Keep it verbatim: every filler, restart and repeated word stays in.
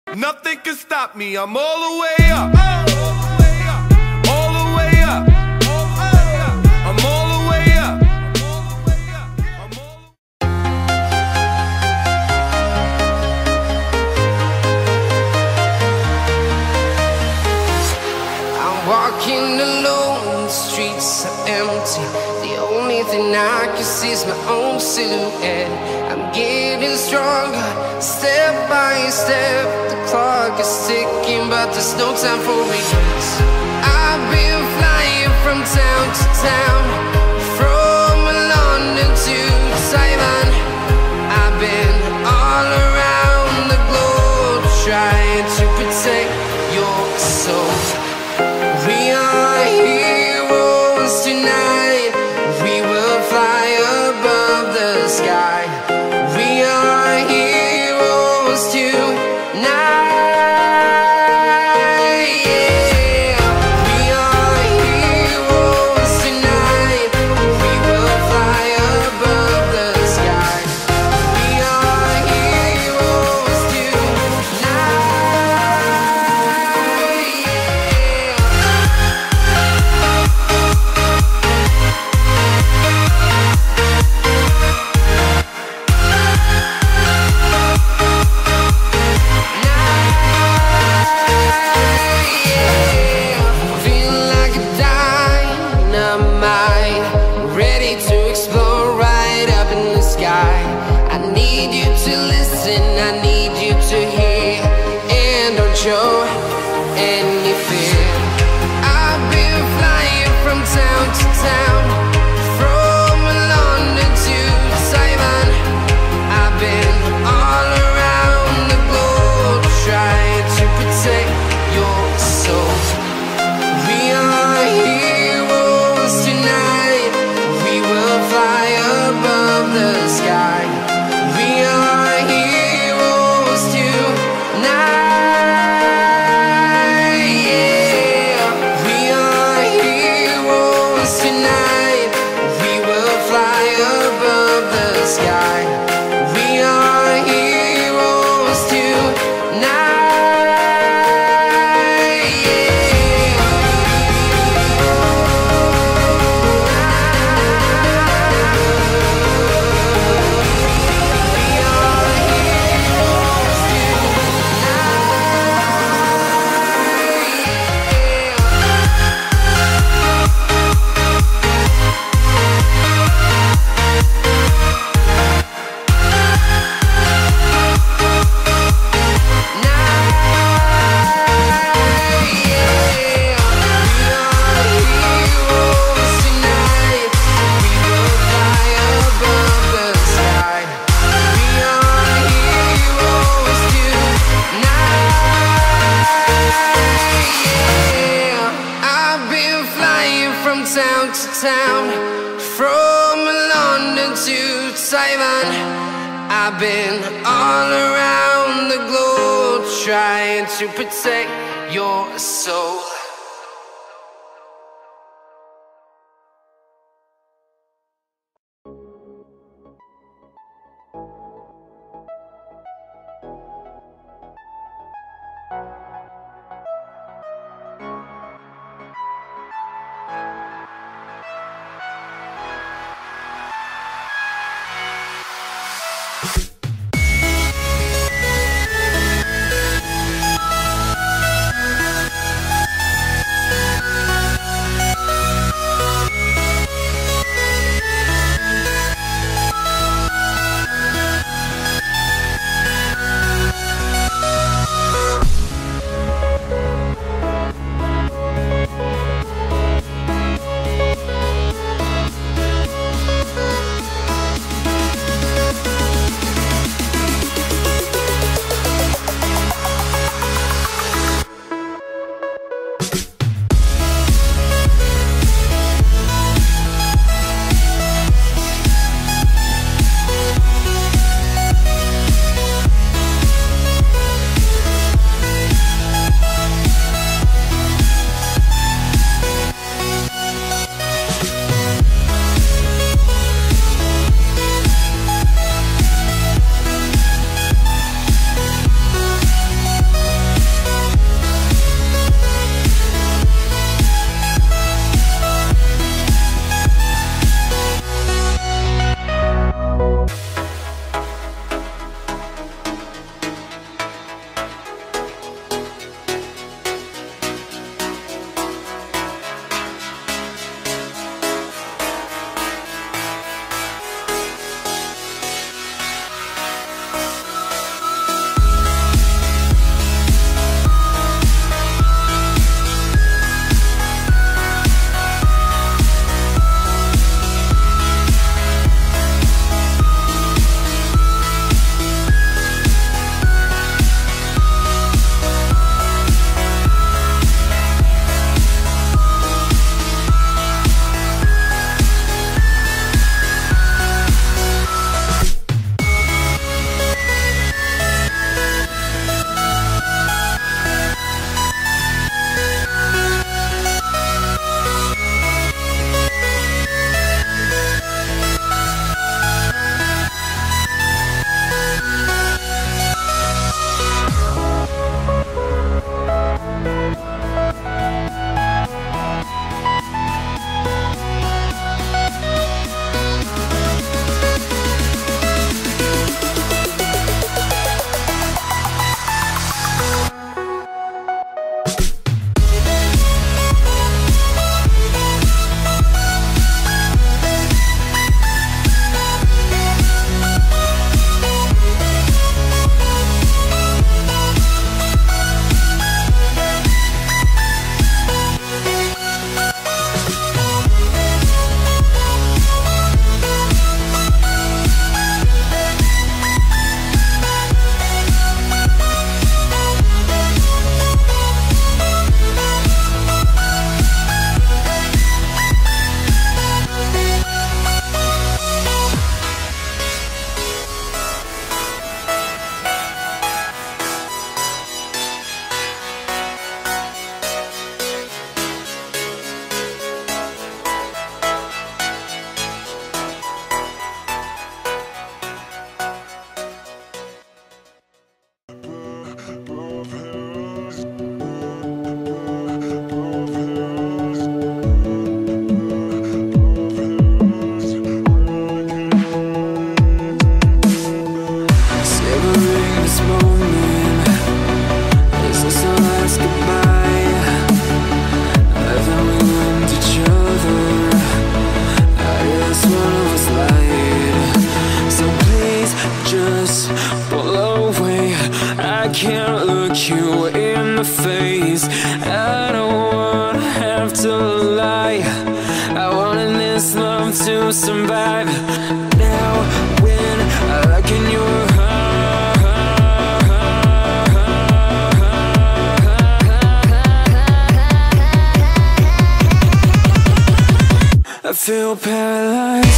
Nothing can stop me, I'm all the way up. All the way up. I'm all the way up. I'm all I'm walking alone, the streets are empty. The only thing I can see is my own silhouette. I'm getting stronger, step by step. The clock is ticking, but there's no time for regrets. I've been flying from town to town, from London to Taiwan. I've been all around the globe, trying to protect your soul. We are heroes tonight. We will fly above the sky. We are heroes tonight. Yeah. We are heroes tonight. We will fly above the sky. We are heroes tonight. Show any fear. I've been flying from town to town, from London to Taiwan. I've been all around the globe, trying to protect your soul. We are heroes tonight. We will fly above the sky. We are heroes tonight. Town to town, from London to Taiwan. I've been all around the globe, trying to protect your soul. Can't look you in the face. I don't wanna have to lie. I wanted this love to survive. Now when I look in your eyes, I feel paralyzed.